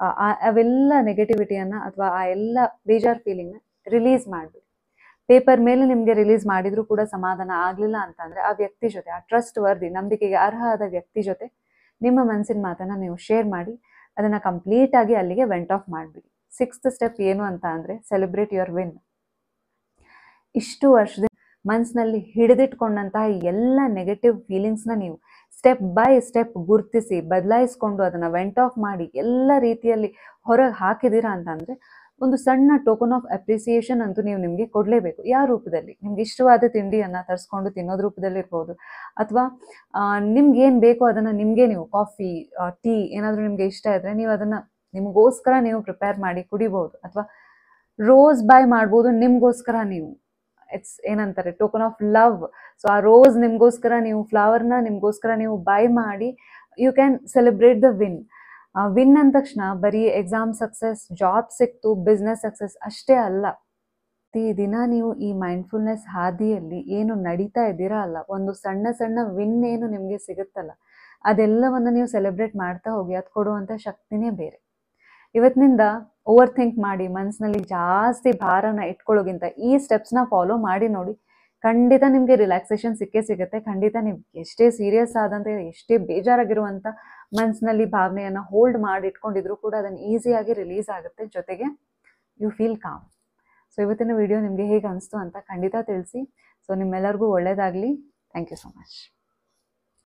ಅವೆಲ್ಲ ನೆಗೆಟಿವಿಟಿಯನ್ನು ಅಥವಾ ಆ ಎಲ್ಲ ಬೇಜಾರು ಫೀಲಿಂಗ್ನ ರಿಲೀಸ್ ಮಾಡಿಬಿಡಿ. ಪೇಪರ್ ಮೇಲೆ ನಿಮಗೆ ರಿಲೀಸ್ ಮಾಡಿದರೂ ಕೂಡ ಸಮಾಧಾನ ಆಗಲಿಲ್ಲ ಅಂತಂದರೆ ಆ ವ್ಯಕ್ತಿ ಜೊತೆ, ಆ ಟ್ರಸ್ಟ್ ವರ್ದಿ ನಂಬಿಕೆಗೆ ಅರ್ಹ ಆದ ವ್ಯಕ್ತಿ ಜೊತೆ ನಿಮ್ಮ ಮನಸ್ಸಿನ ಮಾತನ್ನು ನೀವು ಶೇರ್ ಮಾಡಿ ಅದನ್ನು ಕಂಪ್ಲೀಟಾಗಿ ಅಲ್ಲಿಗೆ ವೆಂಟ್ ಆಫ್ ಮಾಡಿಬಿಡಿ. ಸಿಕ್ಸ್ತ್ ಸ್ಟೆಪ್ ಏನು ಅಂತ ಅಂದರೆ ಸೆಲೆಬ್ರೇಟ್ ಯುವರ್ ವಿನ್. ಇಷ್ಟು ವರ್ಷದ ಮನಸ್ಸಿನಲ್ಲಿ ಹಿಡಿದಿಟ್ಕೊಂಡಂತಹ ಎಲ್ಲ ನೆಗೆಟಿವ್ ಫೀಲಿಂಗ್ಸ್ನ ನೀವು ಸ್ಟೆಪ್ ಬೈ ಸ್ಟೆಪ್ ಗುರುತಿಸಿ ಬದಲಾಯಿಸ್ಕೊಂಡು ಅದನ್ನು ವೆಂಟ್ ಆಫ್ ಮಾಡಿ ಎಲ್ಲ ರೀತಿಯಲ್ಲಿ ಹೊರಗೆ ಹಾಕಿದ್ದೀರಾ ಅಂತಂದರೆ ಒಂದು ಸಣ್ಣ ಟೋಕನ್ ಆಫ್ ಅಪ್ರಿಸಿಯೇಷನ್ ಅಂತೂ ನೀವು ನಿಮಗೆ ಕೊಡಲೇಬೇಕು. ಯಾವ ರೂಪದಲ್ಲಿ? ನಿಮ್ಗೆ ಇಷ್ಟವಾದ ತಿಂಡಿಯನ್ನು ತರಿಸ್ಕೊಂಡು ತಿನ್ನೋದ್ರ ರೂಪದಲ್ಲಿ ಇರ್ಬೋದು, ಅಥವಾ ನಿಮ್ಗೆ ಏನು ಬೇಕೋ ಅದನ್ನು ನಿಮಗೆ ನೀವು ಕಾಫಿ, ಟೀ ಏನಾದರೂ ನಿಮಗೆ ಇಷ್ಟ ಇದ್ದರೆ ನೀವು ಅದನ್ನು ನಿಮಗೋಸ್ಕರ ನೀವು ಪ್ರಿಪೇರ್ ಮಾಡಿ ಕುಡಿಬೋದು, ಅಥವಾ ರೋಸ್ ಬೈ ಮಾಡ್ಬೋದು ನಿಮಗೋಸ್ಕರ ನೀವು. ಇಟ್ಸ್ ಏನಂತಾರೆ ಟೋಕನ್ ಆಫ್ ಲವ್. ಸೊ ಆ ರೋಸ್ ನಿಮಗೋಸ್ಕರ ನೀವು, ಫ್ಲವರ್ನ ನಿಮಗೋಸ್ಕರ ನೀವು ಬೈ ಮಾಡಿ you can celebrate the win. Win ಅಂದ ತಕ್ಷಣ ಬರೀ ಎಕ್ಸಾಮ್ ಸಕ್ಸಸ್, ಜಾಬ್ ಸಿಕ್ತು, ಬಿಸ್ನೆಸ್ ಸಕ್ಸಸ್ ಅಷ್ಟೇ ಅಲ್ಲ. ದಿನ ನೀವು ಈ ಮೈಂಡ್ಫುಲ್ನೆಸ್ ಹಾದಿಯಲ್ಲಿ ಏನು ನಡೀತಾ ಇದ್ದೀರಾ ಅಲ್ಲ, ಒಂದು ಸಣ್ಣ ಸಣ್ಣ ವಿನ್ ಏನು ನಿಮಗೆ ಸಿಗುತ್ತಲ್ಲ, ಅದೆಲ್ಲವನ್ನು ನೀವು ಸೆಲೆಬ್ರೇಟ್ ಮಾಡ್ತಾ ಹೋಗಿ. ಅದು ಕೊಡುವಂಥ ಶಕ್ತಿನೇ ಬೇರೆ. ಇವತ್ತಿನಿಂದ ಓವರ್ ಥಿಂಕ್ ಮಾಡಿ ಮನಸ್ಸಿನಲ್ಲಿ ಜಾಸ್ತಿ ಭಾರನ ಇಟ್ಕೊಳ್ಳೋಗಿಂತ ಈ ಸ್ಟೆಪ್ಸ್ನ ಫಾಲೋ ಮಾಡಿ ನೋಡಿ. ಖಂಡಿತ ನಿಮಗೆ ರಿಲ್ಯಾಕ್ಸೇಷನ್ ಸಿಕ್ಕೇ ಸಿಗುತ್ತೆ. ಖಂಡಿತ ನೀವು ಎಷ್ಟೇ ಸೀರಿಯಸ್ ಆದಂತೆ, ಎಷ್ಟೇ ಬೇಜಾರಾಗಿರುವಂಥ ಮನಸ್ಸಿನಲ್ಲಿ ಭಾವನೆಯನ್ನು ಹೋಲ್ಡ್ ಮಾಡಿ ಇಟ್ಕೊಂಡಿದ್ರು ಕೂಡ ಅದನ್ನು ಈಸಿಯಾಗಿ ರಿಲೀಸ್ ಆಗುತ್ತೆ. ಜೊತೆಗೆ ಯು ಫೀಲ್ ಕಾಮ್. ಸೊ ಇವತ್ತಿನ ವಿಡಿಯೋ ನಿಮಗೆ ಹೇಗೆ ಅನಿಸ್ತು ಅಂತ ಖಂಡಿತ ತಿಳಿಸಿ. ಸೊ ನಿಮ್ಮೆಲ್ಲರಿಗೂ ಒಳ್ಳೆಯದಾಗಲಿ. Thank you so much.